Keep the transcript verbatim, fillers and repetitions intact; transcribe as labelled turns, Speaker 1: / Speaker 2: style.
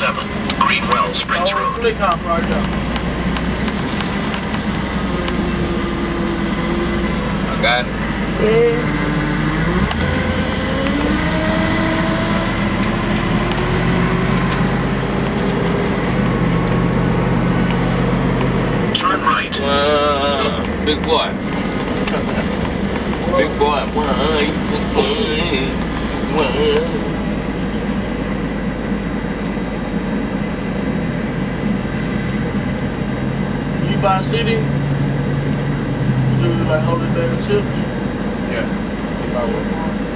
Speaker 1: seven, Greenwell Springs
Speaker 2: Oh,
Speaker 1: Road.
Speaker 2: they come right there.
Speaker 3: I got it.
Speaker 4: Yeah.
Speaker 1: Turn right.
Speaker 3: Wow, big boy. Big boy.
Speaker 2: You buy a C D? You do like Holy Baby Chips?
Speaker 3: Yeah.
Speaker 2: You buy one.